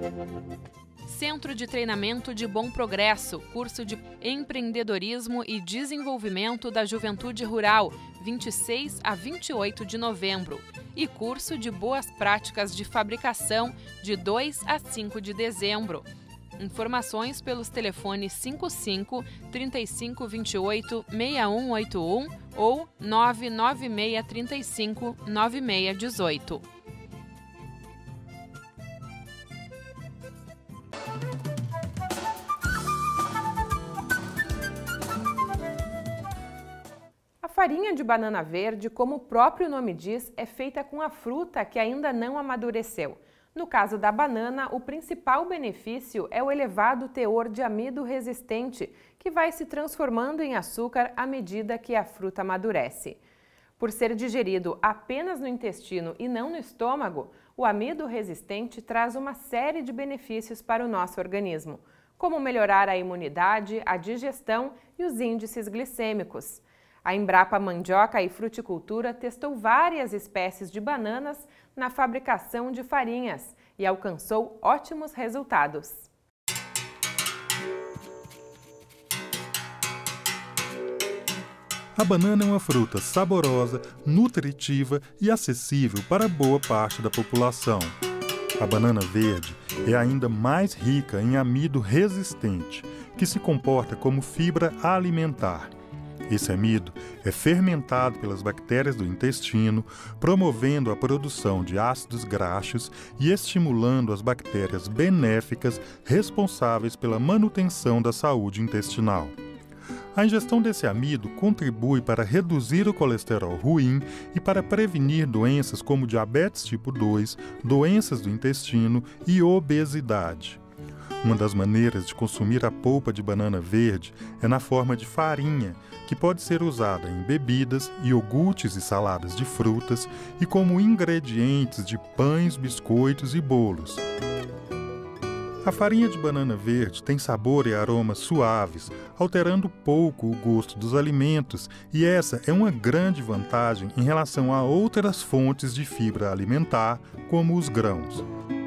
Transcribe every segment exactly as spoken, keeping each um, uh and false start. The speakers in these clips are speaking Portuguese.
Centro de Treinamento de Bom Progresso, curso de Empreendedorismo e Desenvolvimento da Juventude Rural, vinte e seis a vinte e oito de novembro. E curso de Boas Práticas de Fabricação, de dois a cinco de dezembro. Informações pelos telefones cinco cinco, trinta e cinco, vinte e oito, sessenta e um oitenta e um ou nove nove seis, trinta e cinco, noventa e seis dezoito. A farinha de banana verde, como o próprio nome diz, é feita com a fruta que ainda não amadureceu. No caso da banana, o principal benefício é o elevado teor de amido resistente, que vai se transformando em açúcar à medida que a fruta amadurece. Por ser digerido apenas no intestino e não no estômago, o amido resistente traz uma série de benefícios para o nosso organismo, como melhorar a imunidade, a digestão e os índices glicêmicos. A Embrapa Mandioca e Fruticultura testou várias espécies de bananas na fabricação de farinhas e alcançou ótimos resultados. A banana é uma fruta saborosa, nutritiva e acessível para boa parte da população. A banana verde é ainda mais rica em amido resistente, que se comporta como fibra alimentar. Esse amido é fermentado pelas bactérias do intestino, promovendo a produção de ácidos graxos e estimulando as bactérias benéficas responsáveis pela manutenção da saúde intestinal. A ingestão desse amido contribui para reduzir o colesterol ruim e para prevenir doenças como diabetes tipo dois, doenças do intestino e obesidade. Uma das maneiras de consumir a polpa de banana verde é na forma de farinha, que pode ser usada em bebidas, iogurtes e saladas de frutas e como ingredientes de pães, biscoitos e bolos. A farinha de banana verde tem sabor e aromas suaves, alterando pouco o gosto dos alimentos, e essa é uma grande vantagem em relação a outras fontes de fibra alimentar, como os grãos.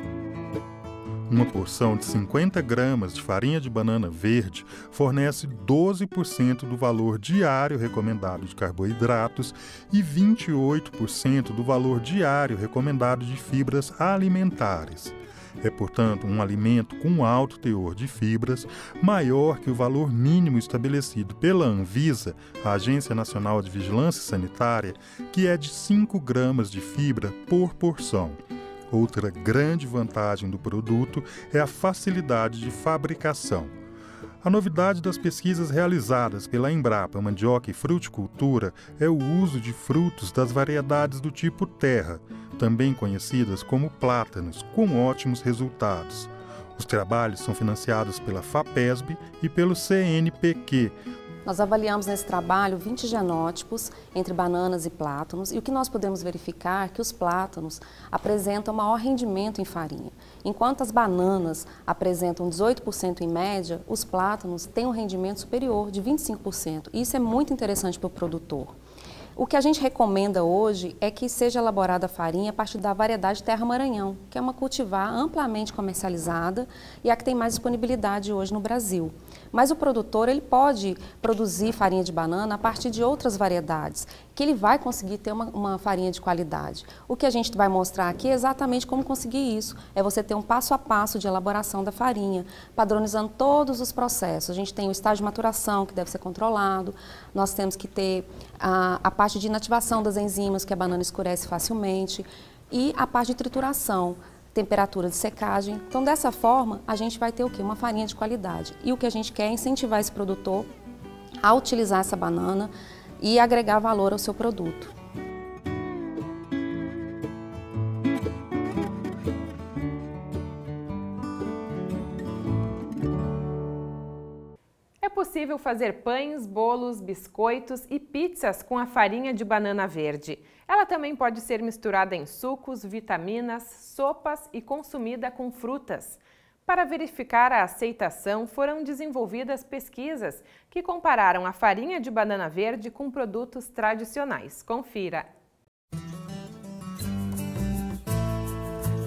Uma porção de cinquenta gramas de farinha de banana verde fornece doze por cento do valor diário recomendado de carboidratos e vinte e oito por cento do valor diário recomendado de fibras alimentares. É, portanto, um alimento com alto teor de fibras, maior que o valor mínimo estabelecido pela Anvisa, a Agência Nacional de Vigilância Sanitária, que é de cinco gramas de fibra por porção. Outra grande vantagem do produto é a facilidade de fabricação. A novidade das pesquisas realizadas pela Embrapa Mandioca e Fruticultura é o uso de frutos das variedades do tipo terra, também conhecidas como plátanos, com ótimos resultados. Os trabalhos são financiados pela FAPESB e pelo C N P Q. Nós avaliamos nesse trabalho vinte genótipos entre bananas e plátanos, e o que nós podemos verificar é que os plátanos apresentam maior rendimento em farinha. Enquanto as bananas apresentam dezoito por cento em média, os plátanos têm um rendimento superior de vinte e cinco por cento. E isso é muito interessante para o produtor. O que a gente recomenda hoje é que seja elaborada a farinha a partir da variedade Terra Maranhão, que é uma cultivar amplamente comercializada e a que tem mais disponibilidade hoje no Brasil. Mas o produtor ele pode produzir farinha de banana a partir de outras variedades, que ele vai conseguir ter uma, uma farinha de qualidade. O que a gente vai mostrar aqui é exatamente como conseguir isso. É você ter um passo a passo de elaboração da farinha, padronizando todos os processos. A gente tem o estágio de maturação, que deve ser controlado, nós temos que ter a, a parte de inativação das enzimas, que a banana escurece facilmente, e a parte de trituração, temperatura de secagem. Então, dessa forma, a gente vai ter o quê? Uma farinha de qualidade. E o que a gente quer é incentivar esse produtor a utilizar essa banana e agregar valor ao seu produto. É possível fazer pães, bolos, biscoitos e pizzas com a farinha de banana verde. Ela também pode ser misturada em sucos, vitaminas, sopas e consumida com frutas. Para verificar a aceitação, foram desenvolvidas pesquisas que compararam a farinha de banana verde com produtos tradicionais. Confira!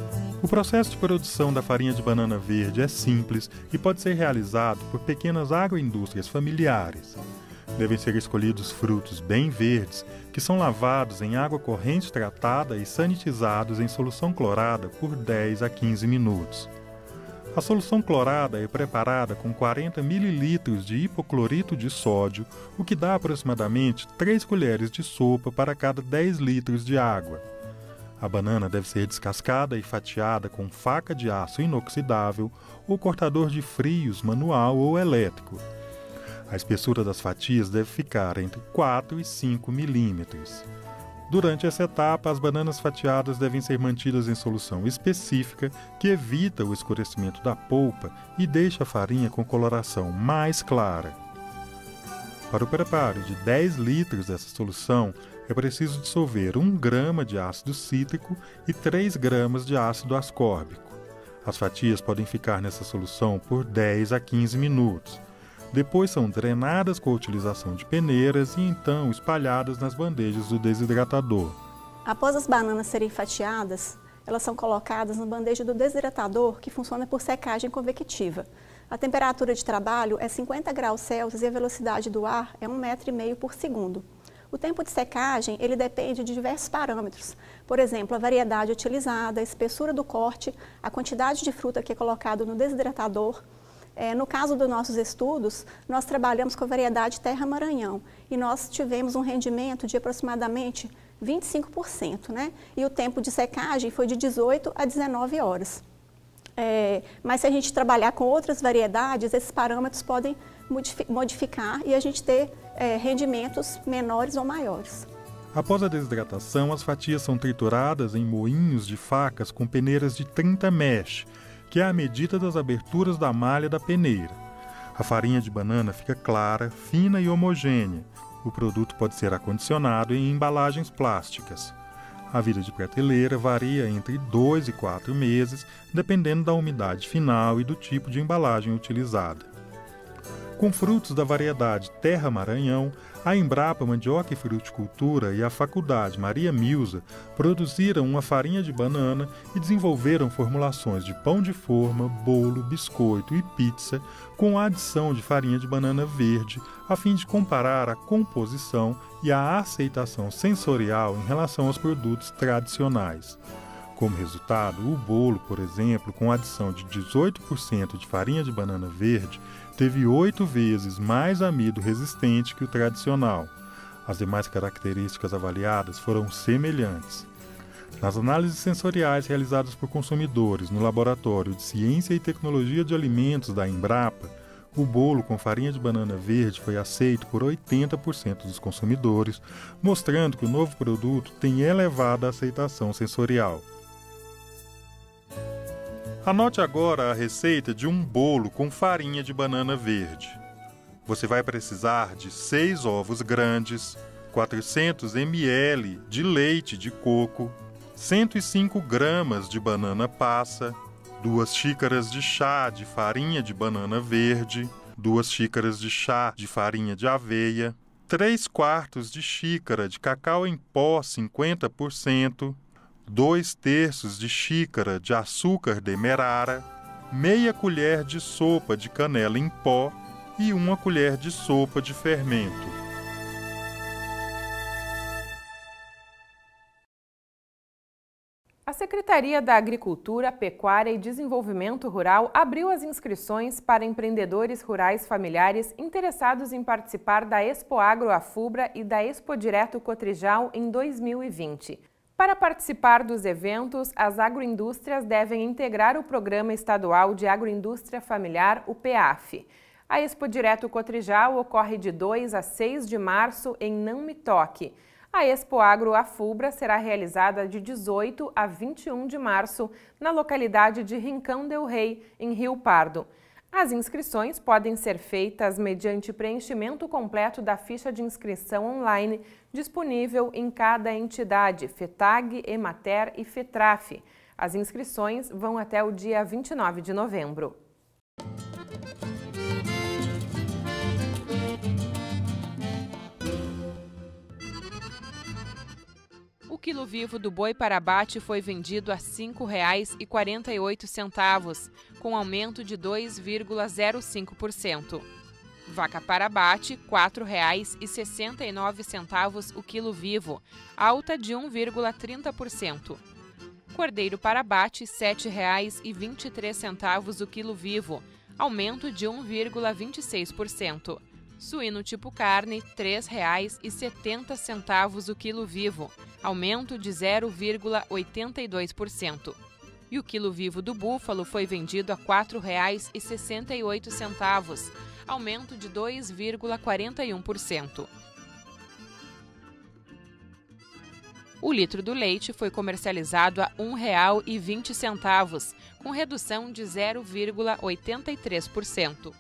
O processo de produção da farinha de banana verde é simples e pode ser realizado por pequenas agroindústrias familiares. Devem ser escolhidos frutos bem verdes, que são lavados em água corrente tratada e sanitizados em solução clorada por dez a quinze minutos. A solução clorada é preparada com quarenta mililitros de hipoclorito de sódio, o que dá aproximadamente três colheres de sopa para cada dez litros de água. A banana deve ser descascada e fatiada com faca de aço inoxidável ou cortador de frios manual ou elétrico. A espessura das fatias deve ficar entre quatro e cinco milímetros. Durante essa etapa, as bananas fatiadas devem ser mantidas em solução específica que evita o escurecimento da polpa e deixa a farinha com coloração mais clara. Para o preparo de dez litros dessa solução, é preciso dissolver um grama de ácido cítrico e três gramas de ácido ascórbico. As fatias podem ficar nessa solução por dez a quinze minutos. Depois são drenadas com a utilização de peneiras e então espalhadas nas bandejas do desidratador. Após as bananas serem fatiadas, elas são colocadas na bandeja do desidratador, que funciona por secagem convectiva. A temperatura de trabalho é cinquenta graus Celsius e a velocidade do ar é um metro e meio por segundo. O tempo de secagem ele depende de diversos parâmetros, por exemplo, a variedade utilizada, a espessura do corte, a quantidade de fruta que é colocado no desidratador. É, no caso dos nossos estudos, nós trabalhamos com a variedade Terra Maranhão e nós tivemos um rendimento de aproximadamente vinte e cinco por cento, né? E o tempo de secagem foi de dezoito a dezenove horas. É, mas se a gente trabalhar com outras variedades, esses parâmetros podem modificar e a gente ter é, rendimentos menores ou maiores. Após a desidratação, as fatias são trituradas em moinhos de facas com peneiras de trinta mesh, que é a medida das aberturas da malha da peneira. A farinha de banana fica clara, fina e homogênea. O produto pode ser acondicionado em embalagens plásticas. A vida de prateleira varia entre dois e quatro meses, dependendo da umidade final e do tipo de embalagem utilizada. Com frutos da variedade Terra Maranhão, a Embrapa Mandioca e Fruticultura e a Faculdade Maria Milza produziram uma farinha de banana e desenvolveram formulações de pão de forma, bolo, biscoito e pizza com a adição de farinha de banana verde, a fim de comparar a composição e a aceitação sensorial em relação aos produtos tradicionais. Como resultado, o bolo, por exemplo, com adição de dezoito por cento de farinha de banana verde, teve oito vezes mais amido resistente que o tradicional. As demais características avaliadas foram semelhantes. Nas análises sensoriais realizadas por consumidores no Laboratório de Ciência e Tecnologia de Alimentos da Embrapa, o bolo com farinha de banana verde foi aceito por oitenta por cento dos consumidores, mostrando que o novo produto tem elevada aceitação sensorial. Anote agora a receita de um bolo com farinha de banana verde. Você vai precisar de seis ovos grandes, quatrocentos mililitros de leite de coco, cento e cinco gramas de banana passa, duas xícaras de chá de farinha de banana verde, duas xícaras de chá de farinha de aveia, três quartos de xícara de cacau em pó cinquenta por cento, dois terços de xícara de açúcar demerara, meia colher de sopa de canela em pó e uma colher de sopa de fermento. A Secretaria da Agricultura, Pecuária e Desenvolvimento Rural abriu as inscrições para empreendedores rurais familiares interessados em participar da Expo Agro Afubra e da Expo Direto Cotrijal em dois mil e vinte. Para participar dos eventos, as agroindústrias devem integrar o Programa Estadual de Agroindústria Familiar, o P A F. A Expo Direto Cotrijal ocorre de dois a seis de março em Não Me Toque. A Expo Agro Afubra será realizada de dezoito a vinte e um de março na localidade de Rincão del Rei, em Rio Pardo. As inscrições podem ser feitas mediante preenchimento completo da ficha de inscrição online disponível em cada entidade, FETAG, Emater e FETRAF. As inscrições vão até o dia vinte e nove de novembro. O quilo vivo do boi para abate foi vendido a cinco reais e quarenta e oito centavos, com aumento de dois vírgula zero cinco por cento. Vaca para abate, quatro reais e sessenta e nove centavos o quilo vivo, alta de um vírgula trinta por cento. Cordeiro para abate, sete reais e vinte e três centavos o quilo vivo, aumento de um vírgula vinte e seis por cento. Suíno tipo carne, três reais e setenta centavos o quilo vivo, aumento de zero vírgula oitenta e dois por cento. E o quilo vivo do búfalo foi vendido a quatro reais e sessenta e oito centavos, aumento de dois vírgula quarenta e um por cento. O litro do leite foi comercializado a um real e vinte centavos, com redução de zero vírgula oitenta e três por cento.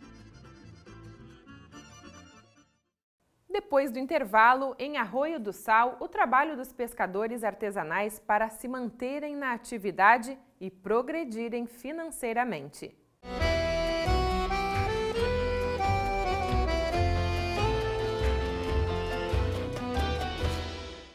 Depois do intervalo, em Arroio do Sal, o trabalho dos pescadores artesanais para se manterem na atividade e progredirem financeiramente.